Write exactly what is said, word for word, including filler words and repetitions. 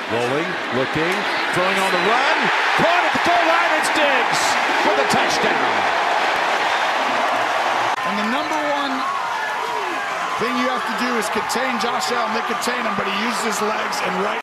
Rolling, looking, throwing on the run. Caught at the goal line, it's Diggs with a touchdown. And the number one thing you have to do is contain Josh Allen. They contain him, but he uses his legs and right.